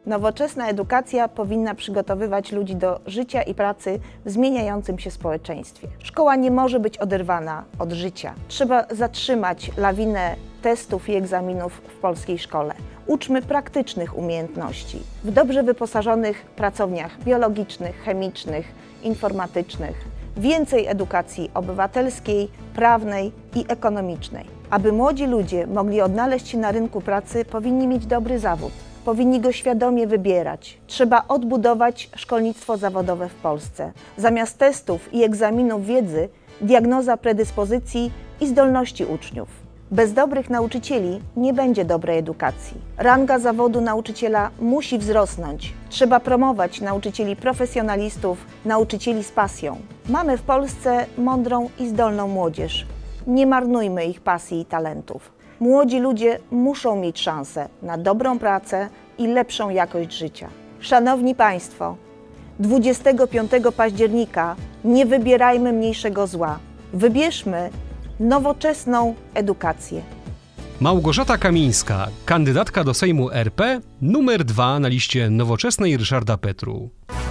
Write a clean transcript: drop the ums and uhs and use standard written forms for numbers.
Nowoczesna edukacja powinna przygotowywać ludzi do życia i pracy w zmieniającym się społeczeństwie. Szkoła nie może być oderwana od życia. Trzeba zatrzymać lawinę testów i egzaminów w polskiej szkole. Uczmy praktycznych umiejętności w dobrze wyposażonych pracowniach biologicznych, chemicznych, informatycznych. Więcej edukacji obywatelskiej, prawnej i ekonomicznej. Aby młodzi ludzie mogli odnaleźć się na rynku pracy, powinni mieć dobry zawód. Powinni go świadomie wybierać. Trzeba odbudować szkolnictwo zawodowe w Polsce. Zamiast testów i egzaminów wiedzy, diagnoza predyspozycji i zdolności uczniów. Bez dobrych nauczycieli nie będzie dobrej edukacji. Ranga zawodu nauczyciela musi wzrosnąć. Trzeba promować nauczycieli profesjonalistów, nauczycieli z pasją. Mamy w Polsce mądrą i zdolną młodzież. Nie marnujmy ich pasji i talentów. Młodzi ludzie muszą mieć szansę na dobrą pracę i lepszą jakość życia. Szanowni Państwo, 25 października nie wybierajmy mniejszego zła. Wybierzmy nowoczesną edukację. Małgorzata Kamińska, kandydatka do Sejmu RP, numer 2 na liście Nowoczesnej Ryszarda Petru.